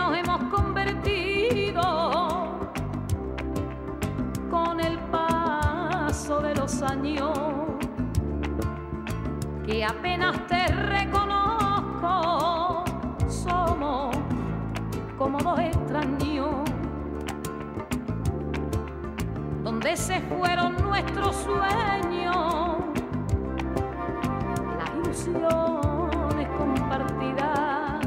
nos hemos convertido con el paso de los años, que apenas te reconozco, somos como dos extraños. Donde se fueron nuestros sueños, las ilusiones compartidas,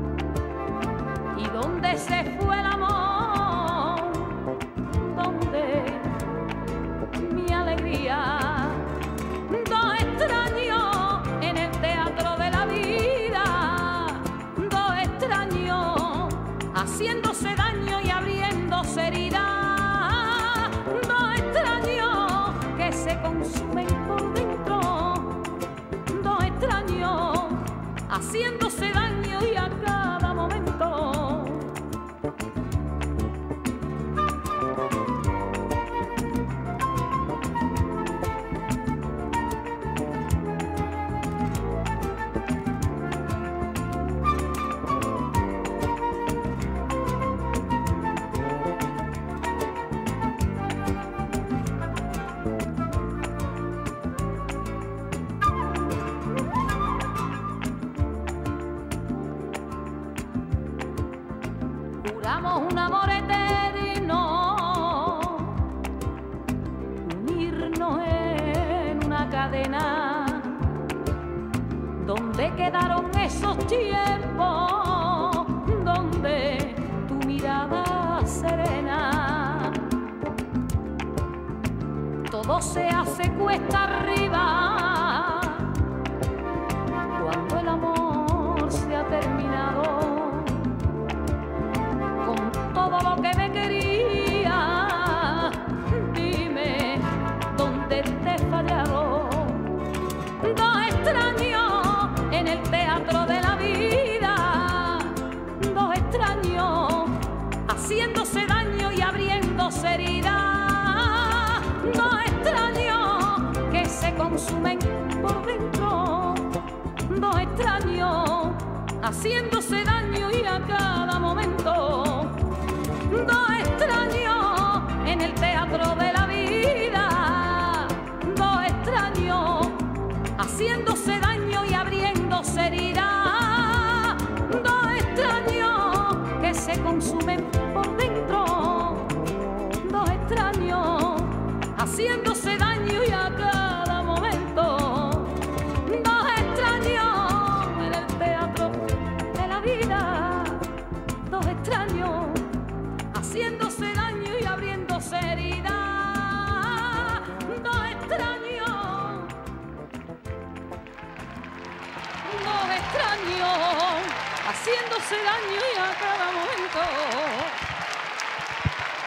y donde se fue el amor, donde mi alegría. Dos extraños en el teatro de la vida, dos extraños haciéndose daño y abriéndose heridas. Se consumen por dentro, dos extraños haciéndose daño y a cada momento. Juramos un amor eterno, unirnos en una cadena, donde quedaron esos tiempos, donde tu mirada serena, todo se hace cuesta arriba, cuando el amor se ha terminado. Todo lo que me quería, dime dónde te he fallado. Dos extraños en el teatro de la vida, dos extraños haciéndose daño y abriéndose heridas. Dos extraños que se consumen por dentro, dos extraños haciéndose daño y a cada momento. Dos extraños en el teatro de la vida, dos extraños haciéndose daño y abriéndose heridas. Dos extraños que se consumen por dentro, dos extraños haciéndose daño y a cada momento. Dos extraños en el teatro de la vida, dos extraños haciéndose daño y abriéndose heridas. Dos extraños haciéndose daño y a cada momento.